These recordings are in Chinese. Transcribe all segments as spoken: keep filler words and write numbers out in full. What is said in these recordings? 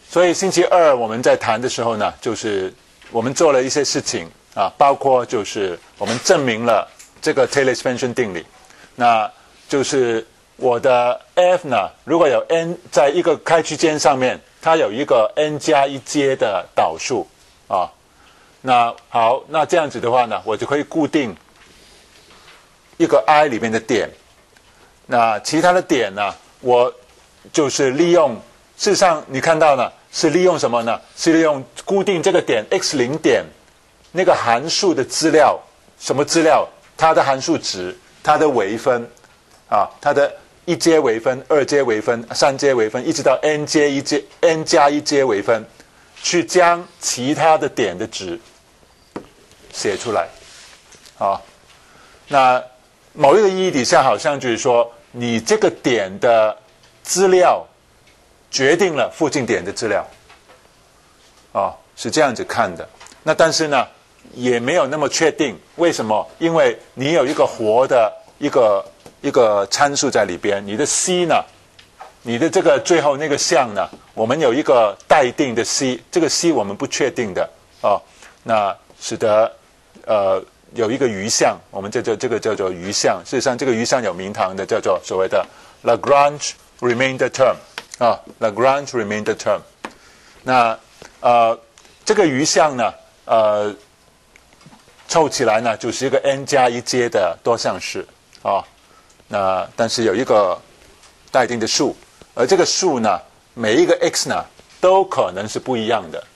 所以星期二我们在谈的时候呢，就是我们做了一些事情啊，包括就是我们证明了这个 Taylor expansion 定理，那就是我的 f 呢，如果有 n 在一个开区间上面，它有一个 n 加一阶的导数啊。那好，那这样子的话呢，我就可以固定一个 i 里面的点。那其他的点呢，我就是利用，事实上你看到呢，是利用什么呢？是利用固定这个点 x 零点那个函数的资料，什么资料？它的函数值，它的微分啊，它的一阶微分、二阶微分、三阶微分，一直到 n 阶一阶 n 加一阶微分，去将其他的点的值写出来啊。那某一个意义底下，好像就是说，你这个点的资料决定了附近点的资料啊，是这样子看的。那但是呢，也没有那么确定。为什么？因为你有一个活的一个一个参数在里边，你的 c 呢，你的这个最后那个项呢，我们有一个待定的 c， 这个 c 我们不确定的哦，那使得呃有一个余项，我们这就这个叫做余项。事实上，这个余项有名堂的，叫做所谓的 Lagrange remainder term 啊 ，Lagrange remainder term。那呃这个余项呢，呃。凑起来呢，就是一个 n 加一阶的多项式啊。那但是有一个待定的数，而这个数呢，每一个 x 呢都可能是不一样的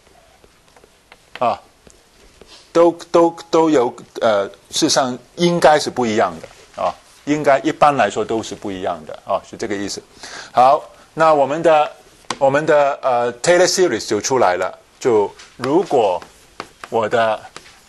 啊，都都都有呃，事实上应该是不一样的啊，应该一般来说都是不一样的啊，是这个意思。好，那我们的我们的呃 Taylor series 就出来了，就如果我的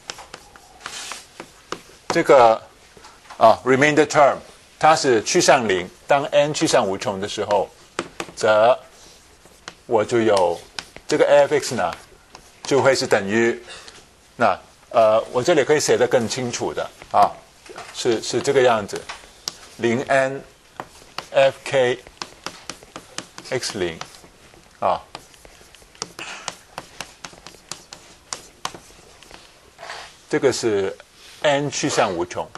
这个啊 remainder term 它是趋向零，当 n 趋向无穷的时候，则我就有这个 f(x) 呢就会是等于那呃我这里可以写得更清楚的啊，是是这个样子，零 n fk x 零啊，这个是 n 趋向无穷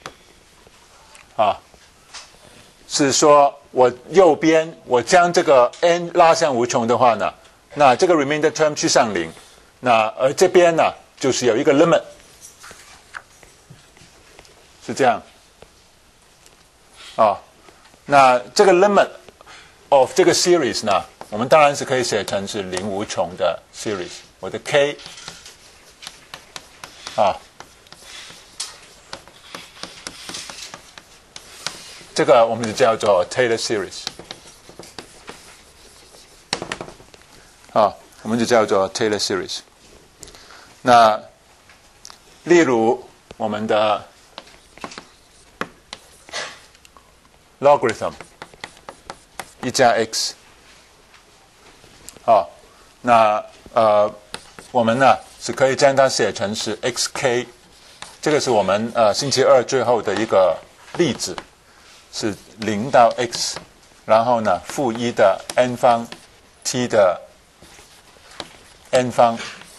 啊，是说我右边我将这个 n 拉向无穷的话呢，那这个 remainder term 趋向零，那而这边呢就是有一个 limit， 是这样啊，那这个 limit of 这个 series 呢，我们当然是可以写成是零无穷的 series， 我的 k 啊。这个我们就叫做 Taylor series， 啊，我们就叫做 Taylor series。那例如我们的 logarithm 一加 x， 啊，那呃我们呢是可以将它写成是 xk， 这个是我们呃星期二最后的一个例子。是零到 x， 然后呢负一的 n 方 t 的 n 方。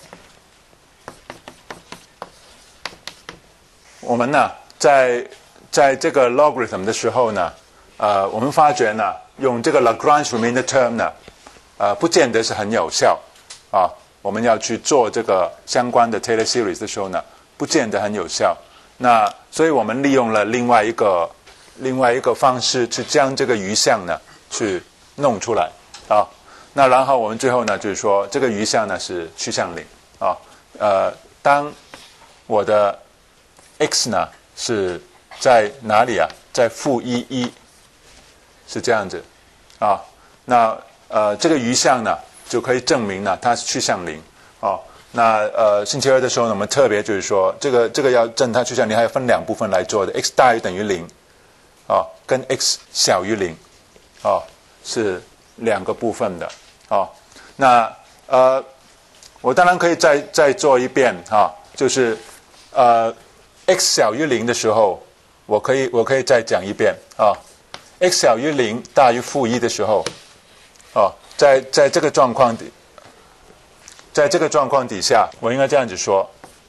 我们呢在在这个 logarithm 的时候呢，呃，我们发觉呢用这个 Lagrange remainder term 呢，呃，不见得是很有效啊。我们要去做这个相关的 Taylor series 的时候呢，不见得很有效。那所以我们利用了另外一个。另外一个方式去将这个余项呢去弄出来啊，那然后我们最后呢就是说这个余项呢是趋向零啊，呃，当我的 x 呢是在哪里啊？在负一一，是这样子啊，那呃这个余项呢就可以证明呢它是趋向零啊。那呃星期二的时候呢，我们特别就是说这个这个要证它趋向零，还要分两部分来做的 ，x 大于等于零。啊，跟 x 小于零，啊，是两个部分的，啊，那呃，我当然可以再再做一遍哈、啊，就是呃 ，x 小于零的时候，我可以我可以再讲一遍啊 ，x 小于零大于负一的时候，啊， 在在这个状况底，在这个状况底下，我应该这样子说。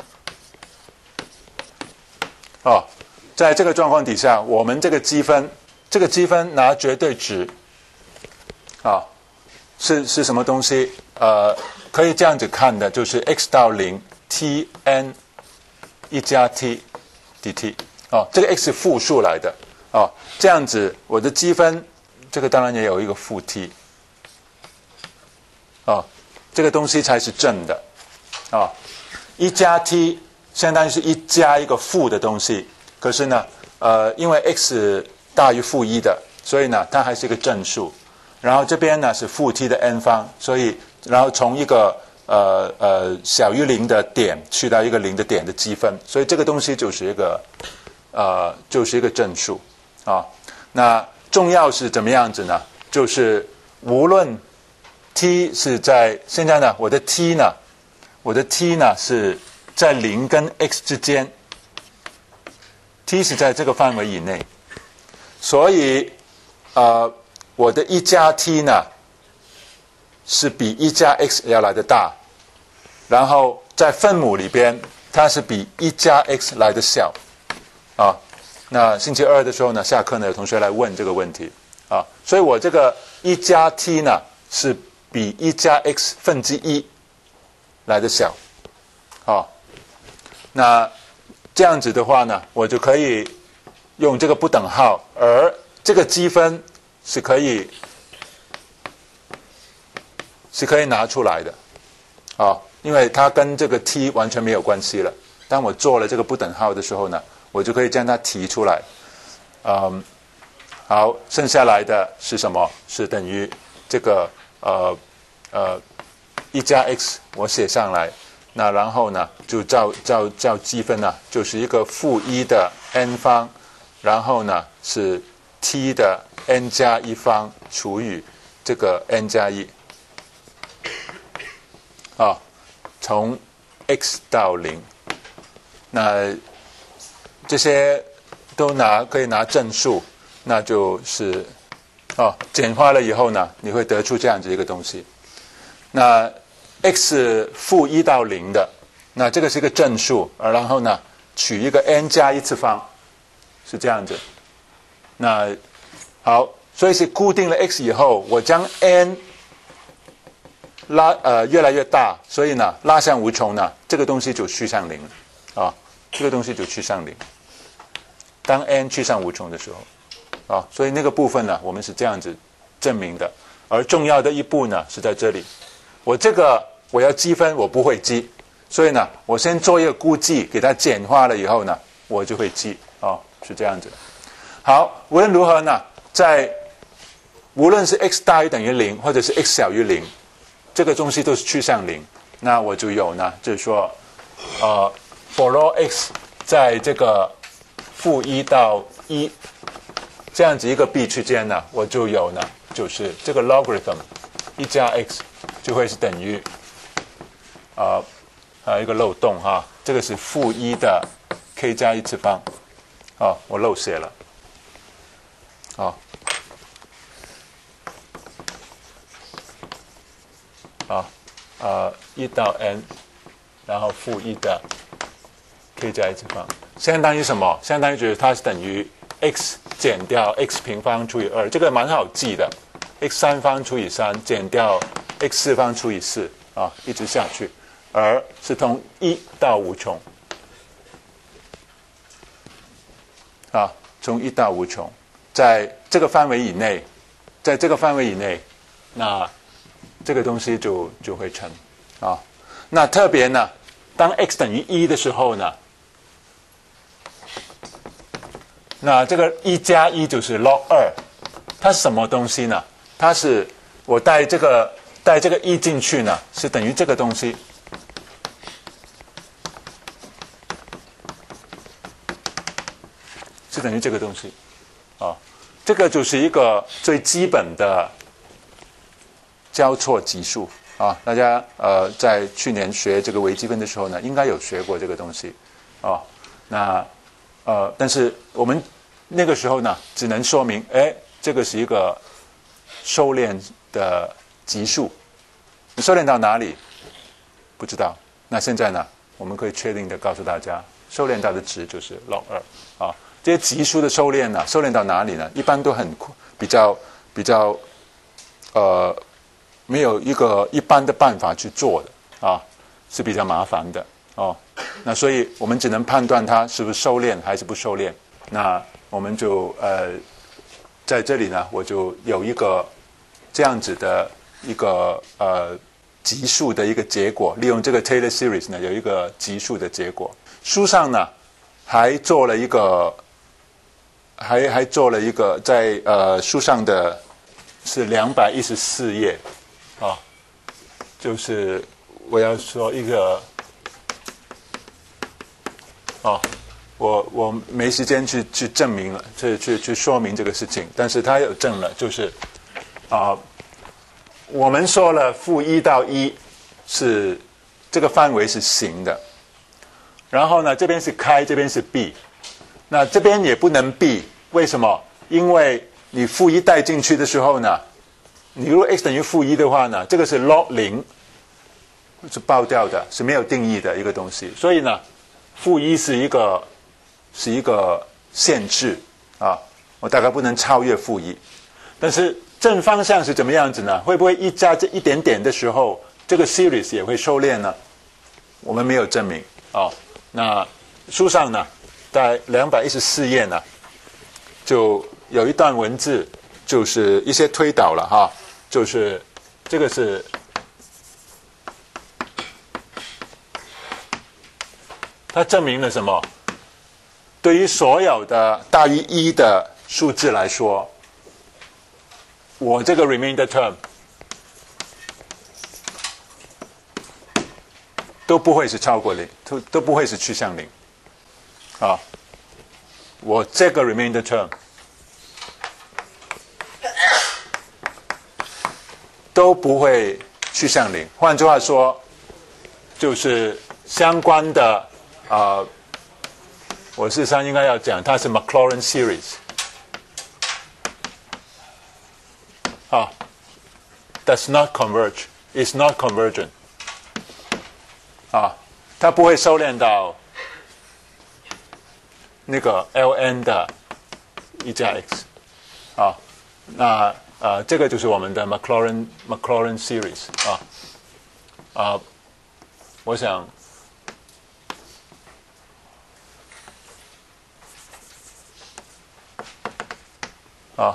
哦，在这个状况底下，我们这个积分，这个积分拿绝对值，啊，是是什么东西？呃，可以这样子看的，就是 x 到零 t n 一加 t dt。哦，这个 x 是负数来的。哦，这样子，我的积分，这个当然也有一个负 t。哦，这个东西才是正的。哦，一加 t 相当于是一加一个负的东西，可是呢，呃，因为 x 大于负一的，所以呢，它还是一个正数。然后这边呢是负 t 的 n 方，所以然后从一个呃呃小于零的点去到一个零的点的积分，所以这个东西就是一个呃就是一个正数啊。那重要是怎么样子呢？就是无论 t 是在现在呢，我的 t 呢，我的 t 呢是在零跟 x 之间 ，t 是在这个范围以内，所以呃。我的一加 t 呢，是比一加 x 要来的大，然后在分母里边，它是比一加 x 来的小，啊，那星期二的时候呢，下课呢有同学来问这个问题，啊，所以我这个一加 t 呢是比一加 x 分之一来的小，啊，那这样子的话呢，我就可以用这个不等号，而这个积分。是可以是可以拿出来的，啊，因为它跟这个 t 完全没有关系了。当我做了这个不等号的时候呢，我就可以将它提出来。嗯，好，剩下来的是什么？是等于这个呃呃一加 x， 我写上来。那然后呢，就照照照积分呢，就是一个负一的 n 方，然后呢是 t 的 n 加一方除以这个 n 加一，啊，从 x 到零，那这些都拿可以拿正数，那就是哦，简化了以后呢，你会得出这样子一个东西。那 x 负一到零的，那这个是一个正数，然后呢取一个 n 加一次方，是这样子。那好，所以是固定了 x 以后，我将 n 拉呃越来越大，所以呢拉向无穷呢，这个东西就趋向零了啊，这个东西就趋向零。当 n 趋向无穷的时候，啊，所以那个部分呢，我们是这样子证明的。而重要的一步呢是在这里，我这个我要积分，我不会积，所以呢，我先做一个估计，给它简化了以后呢，我就会积啊，是这样子。好，无论如何呢，在无论是 x 大于等于零，或者是 x 小于零，这个东西都是趋向零。那我就有呢，就是说，呃 ，for all x 在这个负一到一这样子一个 b 区间呢，我就有呢，就是这个 logarithm 一加 x 就会是等于，啊、呃，呃一个漏洞哈，这个是负一的 k 加一次方，哦，我漏写了。啊，啊，呃，一到 n， 然后负一的 k 加一次方，相当于什么？相当于就是它是等于 x 减掉 x 平方除以二，这个蛮好记的 ，x 三方除以三减掉 x 四方除以四啊，一直下去，而是从一到无穷，啊，从一到无穷。在这个范围以内，在这个范围以内，那这个东西就就会成啊。那特别呢，当 x 等于一的时候呢，那这个一加一就是 log 二，它是什么东西呢？它是我带这个带这个一进去呢，是等于这个东西。是等于这个东西。啊，这个就是一个最基本的交错级数啊。大家呃在去年学这个微积分的时候呢，应该有学过这个东西啊。那呃，但是我们那个时候呢，只能说明，哎，这个是一个收敛的级数，收敛到哪里？不知道。那现在呢，我们可以确定的告诉大家，收敛到的值就是 log 二啊。这些级数的收敛呢，收敛到哪里呢？一般都很比较比较呃，没有一个一般的办法去做的啊，是比较麻烦的哦。那所以我们只能判断它是不是收敛还是不收敛。那我们就呃，在这里呢，我就有一个这样子的一个呃级数的一个结果，利用这个 Taylor series 呢，有一个级数的结果。书上呢还做了一个，还还做了一个在呃书上的是两百一十四页啊，就是我要说一个哦。我我没时间去去证明了，去去去说明这个事情，但是他有证了，就是啊、呃，我们说了负一到一是这个范围是行的，然后呢这边是开，这边是闭，那这边也不能闭，为什么？因为你负一带进去的时候呢，你如果 x 等于负一的话呢，这个是 log 零，是爆掉的，是没有定义的一个东西，所以呢，负一是一个。是一个限制啊，我大概不能超越负一。但是正方向是怎么样子呢？会不会一加这一点点的时候，这个 series 也会收敛呢？我们没有证明啊。那书上呢，在两百一十四页呢，就有一段文字，就是一些推导了哈，就是这个是。它证明了什么？对于所有的大于一的数字来说，我这个 remainder term 都不会是超过零，都都不会是趋向零啊。我这个 remainder term 都不会趋向零。换句话说，就是相关的啊。呃我事实上应该要讲，它是 Maclaurin series 啊 ，does not converge, is not convergent 啊，它不会收敛到那个 ln 的一加 x 啊，那呃这个就是我们的 Maclaurin Maclaurin series 啊啊，我想。啊，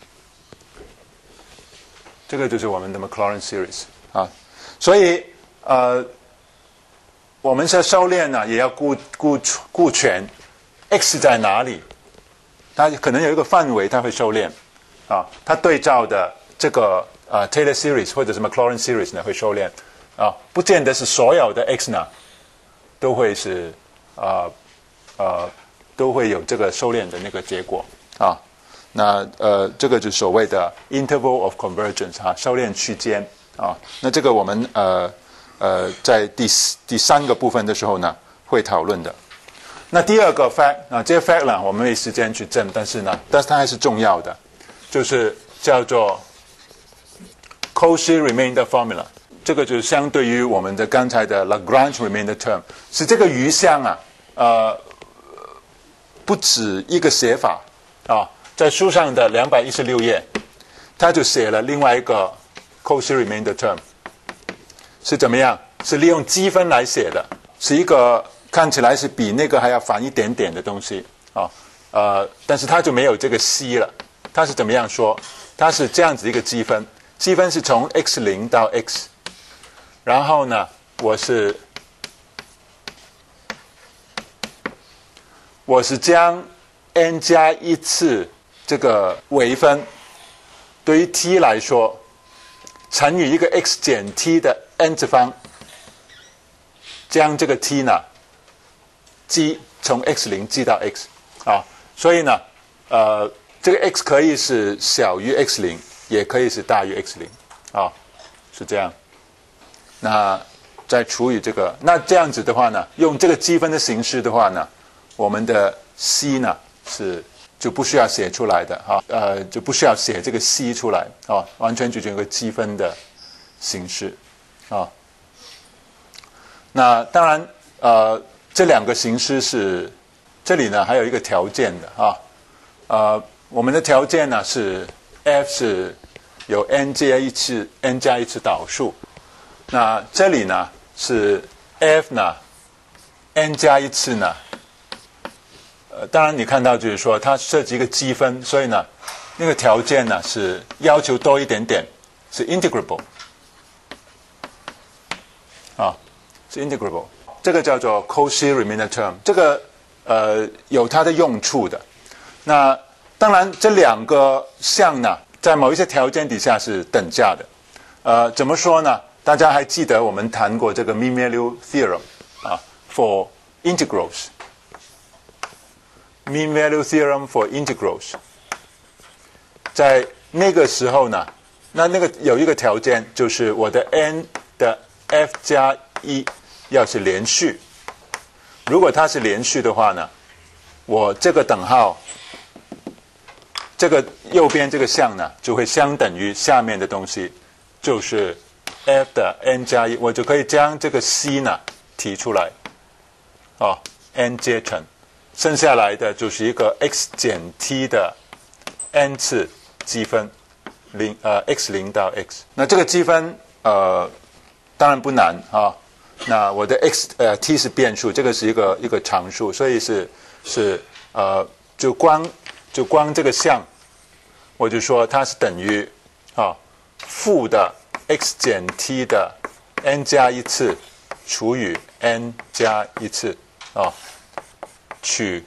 这个就是我们的 Maclaurin series 啊，所以呃，我们在收敛呢，也要顾顾顾全 x 在哪里，它可能有一个范围，它会收敛啊，它对照的这个呃 Taylor series 或者是 Maclaurin series 呢会收敛啊，不见得是所有的 x 呢都会是啊呃都会有这个收敛的那个结果啊。那呃，这个就是所谓的 interval of convergence 哈、啊，收敛区间啊。那这个我们呃呃在第第三个部分的时候呢会讨论的。那第二个 fact 啊，这些 fact 呢我们没时间去证，但是呢，但是它还是重要的，就是叫做 Cauchy remainder formula。这个就是相对于我们的刚才的 Lagrange remainder term， 是这个余项啊，呃，不止一个写法啊。在书上的两百一十六页，他就写了另外一个 Cauchy remainder term， 是怎么样？是利用积分来写的，是一个看起来是比那个还要烦一点点的东西啊，呃，但是它就没有这个 c 了。它是怎么样说？它是这样子一个积分，积分是从 x 零到 x， 然后呢，我是我是将 n 加一次。这个微分对于 t 来说，乘以一个 x 减 t 的 n 次方，将这个 t 呢，积从 x 零积到 x 啊，所以呢，呃，这个 x 可以是小于 x 零，也可以是大于 x 零啊，是这样。那再除以这个，那这样子的话呢，用这个积分的形式的话呢，我们的 c 呢是。就不需要写出来的哈，呃，就不需要写这个 c 出来啊，完全就有个积分的形式啊。那当然，呃，这两个形式是这里呢还有一个条件的啊，呃，我们的条件呢是 f 是有 n 加一次 n 加一次导数，那这里呢是 f 呢 n 加一次呢，呃，当然你看到就是说它涉及一个积分，所以呢那个条件呢是要求多一点点，是 integrable 啊。是 integrable， 这个叫做 Cauchy remainder term， 这个呃有它的用处的。那当然这两个项呢，在某一些条件底下是等价的。呃，怎么说呢？大家还记得我们谈过这个 mean value theorem 啊 ，for integrals。mean value theorem for integrals， 在那个时候呢，那那个有一个条件，就是我的 n 的 f 加一要是连续，如果它是连续的话呢，我这个等号，这个右边这个项呢，就会相等于下面的东西，就是 f 的 n 加一，我就可以将这个 c 呢提出来，哦 ，n 阶乘，剩下来的就是一个 x 减 t 的 n 次积分，零呃 x 零到 x， 那这个积分呃当然不难啊。那我的 x 呃 t 是变数，这个是一个一个常数，所以是是呃就光就光这个项，我就说它是等于啊负的 x 减 t 的 n 加一次除以 n 加一次啊，取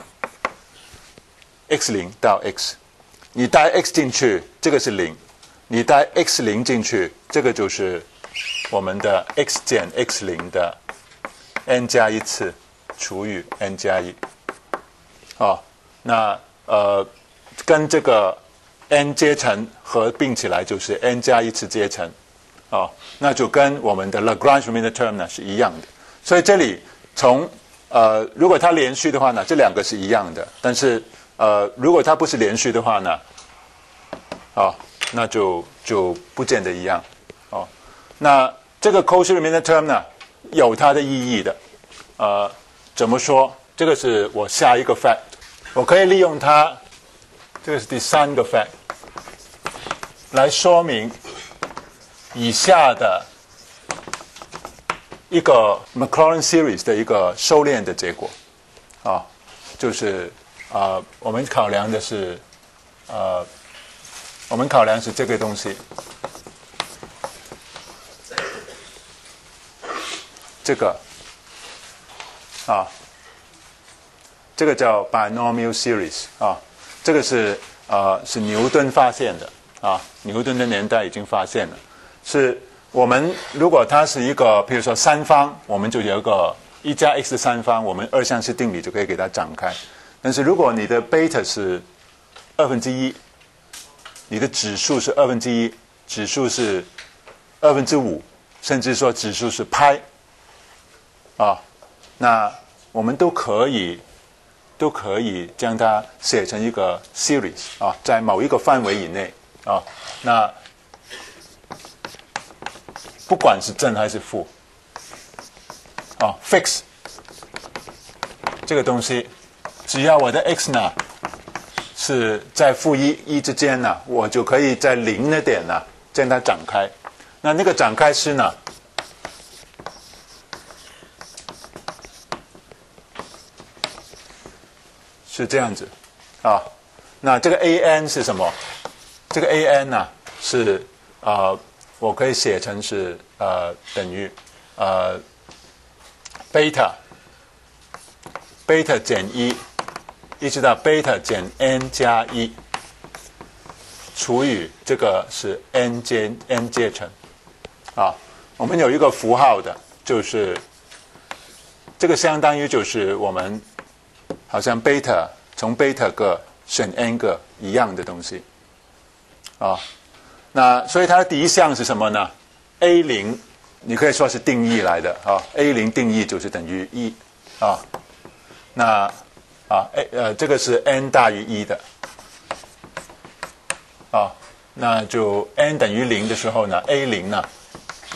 x 零到 x， 你带 x 进去，这个是零，你带 x 零进去，这个就是我们的 x 减 x 零的 n 加一次除以 n 加一，哦，那呃跟这个 n 阶乘合并起来就是 n 加一次阶乘，哦，那就跟我们的 Lagrange remainder term 呢是一样的。所以这里从呃如果它连续的话呢，这两个是一样的，但是呃如果它不是连续的话呢，哦，那就就不见得一样，哦，那这个 Cauchy remainder term 呢，有它的意义的，呃，怎么说？这个是我下一个 fact， 我可以利用它，这个是第三个 fact， 来说明以下的一个 Maclaurin series 的一个收敛的结果，啊，就是啊、呃，我们考量的是，呃，我们考量是这个东西。这个啊，这个叫 binomial series 啊，这个是呃是牛顿发现的啊，牛顿的年代已经发现了。是我们如果它是一个，比如说三方，我们就有一个一加 x 的三方，我们二项式定理就可以给它展开。但是如果你的贝塔是二分之一，你的指数是二分之一，指数是二分之五，甚至说指数是派。啊，那我们都可以都可以将它写成一个 series 啊，在某一个范围以内啊，那不管是正还是负啊 ，fix 这个东西，只要我的 x 呢是在负一一之间呢，我就可以在零的点呢将它展开。那那个展开式呢？是这样子，啊，那这个 a n 是什么？这个 a n 呢、啊、是呃，我可以写成是呃等于呃贝塔贝塔减一，一直到贝塔减 n 加一除以这个是 n 阶 n 阶乘，啊，我们有一个符号的，就是这个相当于就是我们。好像贝塔从贝塔个选 n 个一样的东西，啊，那所以它的第一项是什么呢 ？a 零，你可以说是定义来的啊 ，a 零定义就是等于一啊，那啊 a 呃这个是 n 大于一的，啊，那就 n 等于零的时候呢 ，a 零呢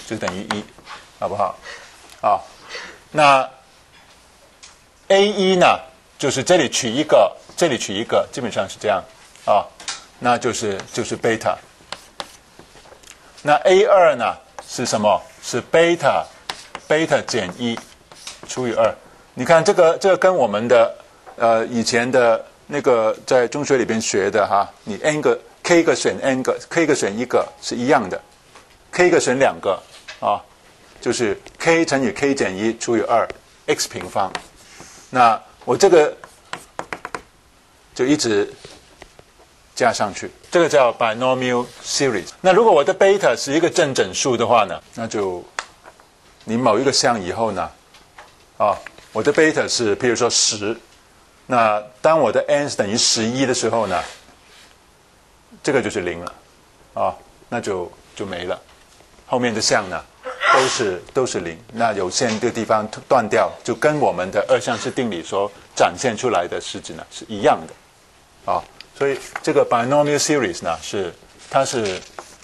就等于一，好不好？啊，那 A 一 呢，就是这里取一个，这里取一个，基本上是这样啊，那就是就是贝塔。那 A 二 呢是什么？是贝塔，贝塔减一除以二。你看这个这个跟我们的呃以前的那个在中学里边学的哈，你 n 个 k 个选 n 个 k 个选一个是一样的 ，k 个选两个啊，就是 k 乘以 k 减一除以二 x 平方。那我这个就一直加上去，这个叫 binomial series。那如果我的贝塔是一个正整数的话呢，那就你某一个项以后呢，啊，我的贝塔是譬如说十，那当我的 n 是等于十一的时候呢，这个就是零了，啊，那就就没了，后面的项呢都是都是零，那有限的地方断掉，就跟我们的二项式定理所展现出来的式子呢是一样的，啊。所以这个 binomial series 呢，是它是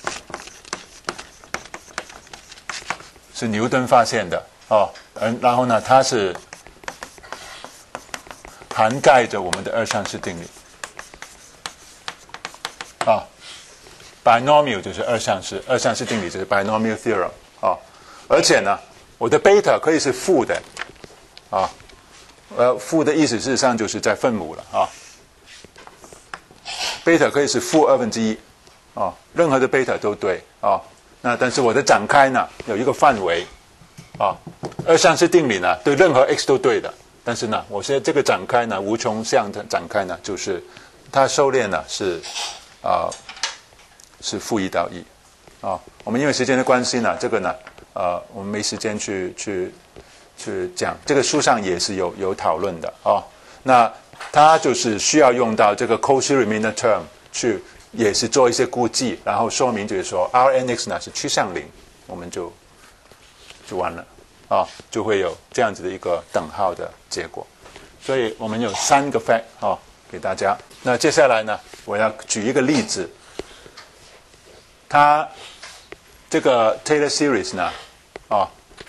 是牛顿发现的哦，嗯，然后呢，它是涵盖着我们的二项式定理啊。binomial 就是二项式，二项式定理就是 binomial theorem 啊。而且呢，我的贝塔可以是负的啊，呃，负的意思事实上就是在分母了啊。贝塔可以是负二分之一，啊，任何的贝塔都对啊。那但是我的展开呢有一个范围，啊，二项式定理呢对任何 x 都对的，但是呢，我现在这个展开呢无穷项的展开呢，就是它收敛呢是啊、呃、是负一到一，啊，我们因为时间的关系呢，这个呢呃我们没时间去去去讲，这个书上也是有有讨论的啊。那它就是需要用到这个 Cauchy Riemann term 去，也是做一些估计，然后说明就是说 Rnx 呢是趋向零，我们就就完了啊，就会有这样子的一个等号的结果。所以我们有三个 fact 啊给大家。那接下来呢，我要举一个例子，它这个 Taylor series 呢啊，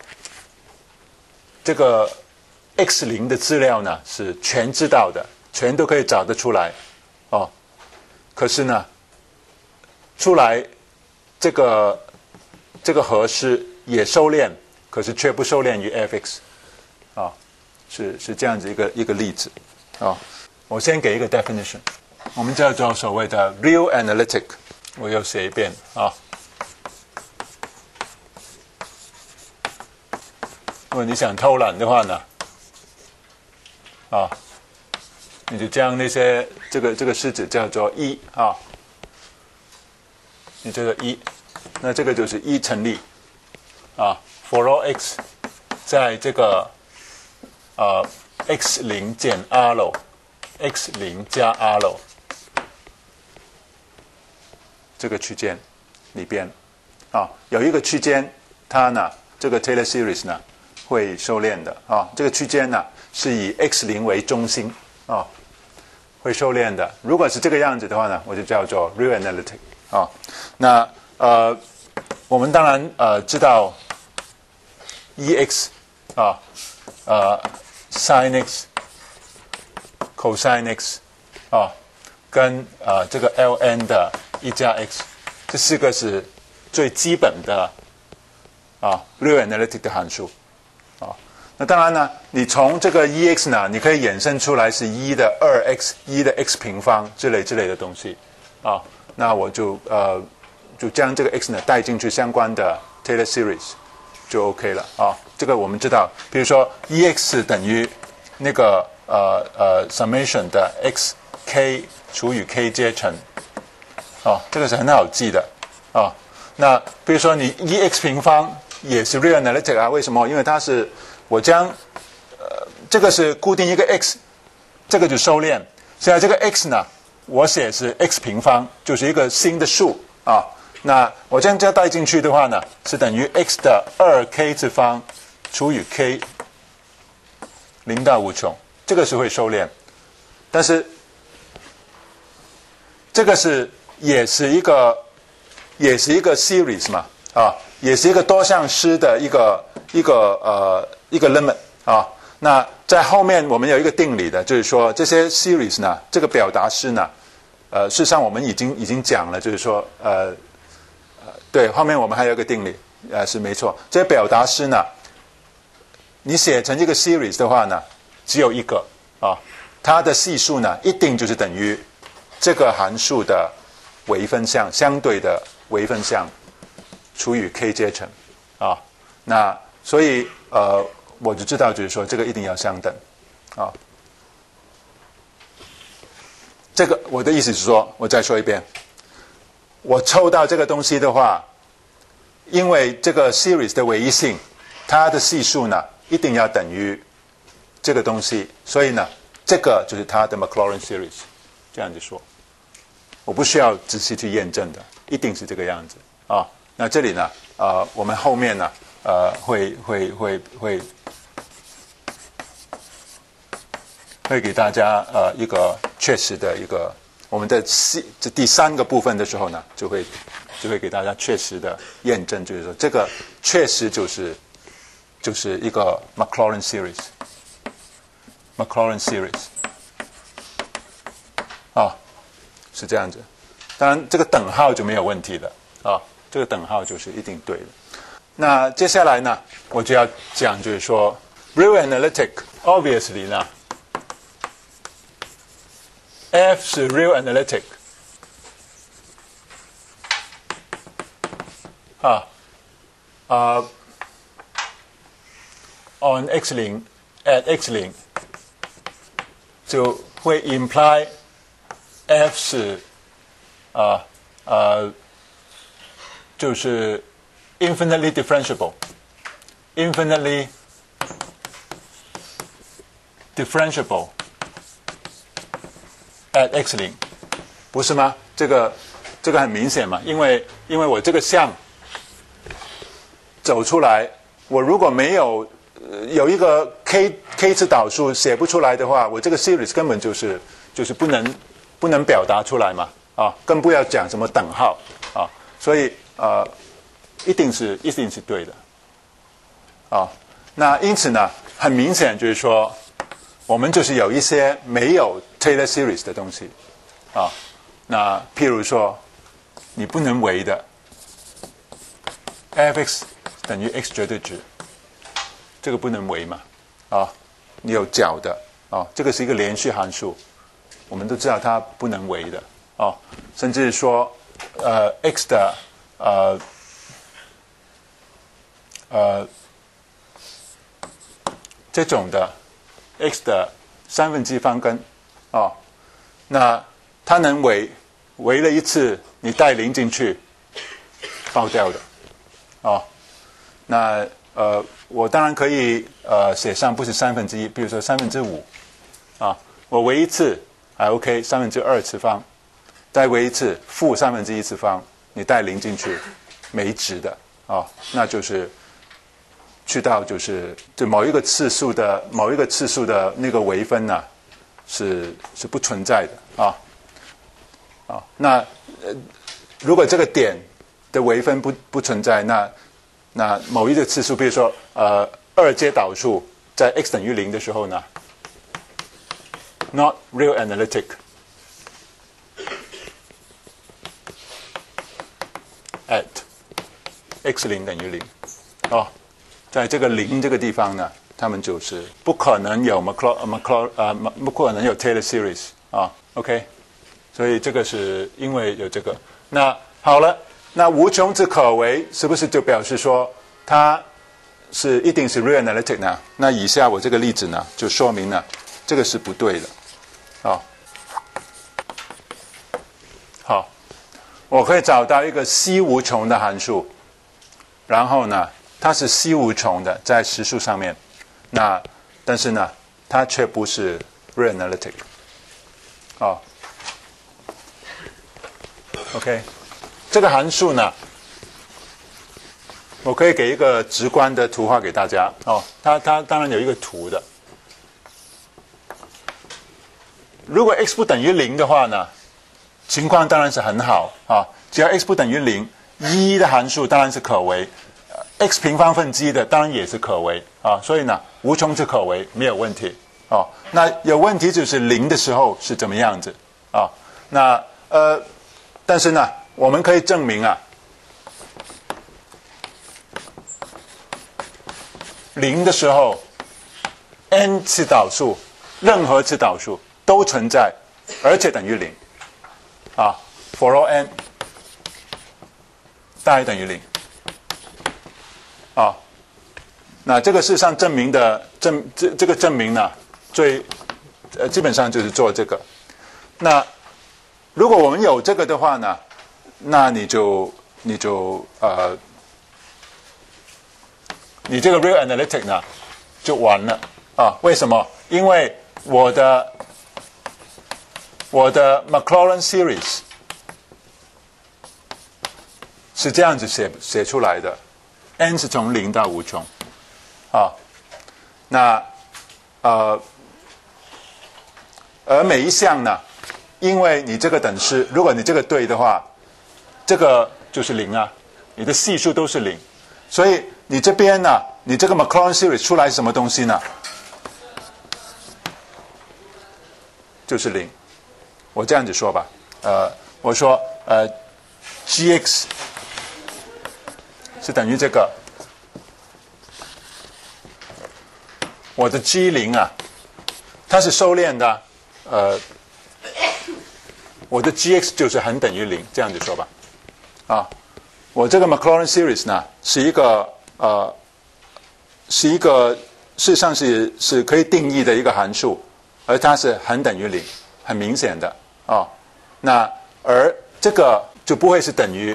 这个x 零的资料呢是全知道的，全都可以找得出来，哦。可是呢，出来这个这个和是也收敛，可是却不收敛于 f(x) 啊，是是这样子一个一个例子啊。我先给一个 definition， 我们叫做所谓的 real analytic， 我又写一遍啊。如果你想偷懒的话呢？啊，你就将那些这个这个式子叫做一啊，你这个一，那这个就是一成立啊 ，for all x， 在这个呃 x 零减 r，x 零加 r 这个区间里边啊，有一个区间，它呢这个 Taylor series 呢会收敛的啊，这个区间呢。是以 x 零为中心啊，会收敛的。如果是这个样子的话呢，我就叫做 real analytic 啊。那呃，我们当然呃知道 ex 啊，呃 sin x cosine x 啊，跟呃这个 ln 的一加 x， 这四个是最基本的啊 real analytic 的函数啊。那当然呢，你从这个 ex 呢，你可以衍生出来是一的二 x， 一的 x 平方之类之类的东西，啊，那我就呃就将这个 x 呢带进去相关的 Taylor series 就 OK 了啊。这个我们知道，比如说 ex 等于那个呃呃 summation 的 xk 除以 k 阶乘，啊，这个是很好记的啊。那比如说你 ex 平方也是 real analytic 啊，为什么？因为它是我将呃这个是固定一个 x， 这个就收敛。现在这个 x 呢，我写是 x 平方，就是一个新的数啊。那我将这带进去的话呢，是等于 x 的二 k 次方除以 k 零到无穷，这个是会收敛。但是这个是也是一个也是一个 series 嘛啊， 也是一个多项式的一个一个呃一个 limit 啊。那在后面我们有一个定理的，就是说这些 series 呢，这个表达式呢，呃，事实上我们已经已经讲了，就是说呃呃，对，后面我们还有一个定理，呃，是没错，这些表达式呢，你写成一个 series 的话呢，只有一个啊，它的系数呢，一定就是等于这个函数的微分项相对的微分项除以 k 阶乘啊，那所以呃。我就知道，就是说这个一定要相等，啊，这个我的意思是说，我再说一遍，我抽到这个东西的话，因为这个 series 的唯一性，它的系数呢一定要等于这个东西，所以呢，这个就是它的 Maclaurin series， 这样子说，我不需要仔细去验证的，一定是这个样子啊。那这里呢，呃，我们后面呢，呃，会会会会。会给大家呃一个确实的一个我们的这第三个部分的时候呢，就会就会给大家确实的验证，就是说这个确实就是就是一个 Maclaurin series，Maclaurin series 啊，是这样子。当然这个等号就没有问题了啊，这个等号就是一定对的。那接下来呢，我就要讲就是说 real analytic obviously 呢。F 是 real analytic 啊啊、uh, on x 零 at x 零就会 imply F 是啊呃、uh, uh, 就是 infinitely differentiable infinitely differentiable at x 零，不是吗？这个这个很明显嘛，因为因为我这个项走出来，我如果没有、呃、有一个 k k 次导数写不出来的话，我这个 series 根本就是就是不能不能表达出来嘛，啊，更不要讲什么等号啊，所以呃，一定是一定是对的，啊，那因此呢，很明显就是说。我们就是有一些没有 Taylor series 的东西啊，那譬如说你不能为的 f(x) 等于 x 绝对值，这个不能为嘛啊？你有角的啊，这个是一个连续函数，我们都知道它不能为的啊，甚至说呃 x 的呃呃这种的。x 的三分之一方根，哦，那它能围围了一次，你带零进去，爆掉的，哦，那呃，我当然可以呃写上不是三分之一，比如说三分之五，啊，我围一次还 OK， 三分之二次方，再围一次负三分之一次方，你带零进去，没值的，哦，那就是。去到就是就某一个次数的某一个次数的那个微分呢、啊，是是不存在的啊啊。那呃，如果这个点的微分不不存在，那那某一个次数，比如说呃二阶导数在 x 等于零的时候呢 ，not real analytic at x 零等于零哦。在这个零这个地方呢，他们就是不可能有 Maclaurin Maclaurin 啊，不可能有 Taylor series 啊 ，OK， 所以这个是因为有这个。那好了，那无穷之可为是不是就表示说它是一定是 real analytic 呢？那以下我这个例子呢，就说明了这个是不对的啊。好，我可以找到一个 C 无穷的函数，然后呢？它是 C 无穷的，在实数上面，那但是呢，它却不是 real analytic， 哦 ，OK， 这个函数呢，我可以给一个直观的图画给大家哦，它它当然有一个图的，如果 x 不等于零的话呢，情况当然是很好啊，只要 x 不等于零，一的函数当然是可为。 x 平方分之一的当然也是可为啊，所以呢无穷是可为，没有问题哦。那有问题就是零的时候是怎么样子啊？那呃，但是呢，我们可以证明啊，零的时候 n 次导数，任何次导数都存在，而且等于零啊 ，for all n 大于等于零。啊，那这个事实上证明的证这这个证明呢，最呃基本上就是做这个。那如果我们有这个的话呢，那你就你就呃，你这个 real analytic 呢就完了啊？为什么？因为我的我的 Maclaurin series 是这样子写写出来的。n 是从零到无穷，啊，那呃，而每一项呢，因为你这个等式，如果你这个对的话，这个就是零啊，你的系数都是零，所以你这边呢，你这个 Maclaurin series 出来是什么东西呢？就是零。我这样子说吧，呃，我说呃 ，Gx。是等于这个，我的 G 零啊，它是收敛的，呃，我的 Gx 就是很等于零，这样子说吧，啊，我这个 Maclaurin series 呢是一个呃，是一个事实上是是可以定义的一个函数，而它是很等于零，很明显的啊，那而这个就不会是等于。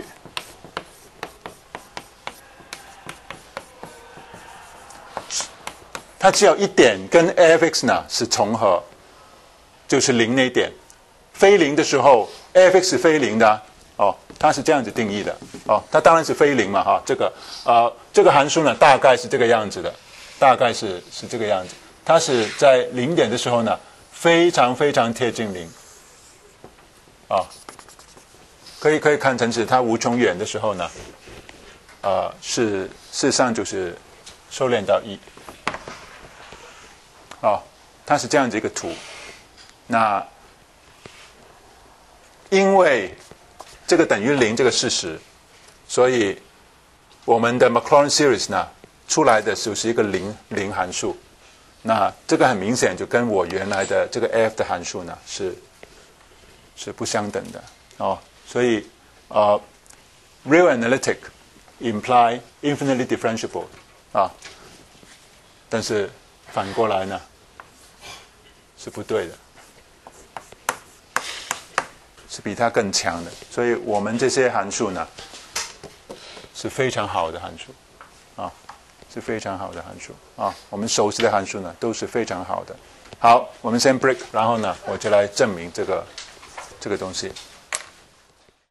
它只有一点跟 f(x) 呢是重合，就是零那点。非零的时候 f(x) 是非零的啊哦，它是这样子定义的哦，它当然是非零嘛哈。这个呃这个函数呢大概是这个样子的，大概是是这个样子。它是在零点的时候呢非常非常贴近零啊，可以可以看成是它无穷远的时候呢，呃是事实上就是收敛到一。哦，它是这样子一个图。那因为这个等于零这个事实，所以我们的 Maclaurin series 呢出来的就是一个零零函数。那这个很明显就跟我原来的这个 f 的函数呢是是不相等的哦。所以呃 ，real analytic imply infinitely differentiable 啊，但是。反过来呢，是不对的，是比它更强的。所以我们这些函数呢，是非常好的函数，啊，是非常好的函数啊。我们熟悉的函数呢，都是非常好的。好，我们先 break，然后呢，我就来证明这个这个东西。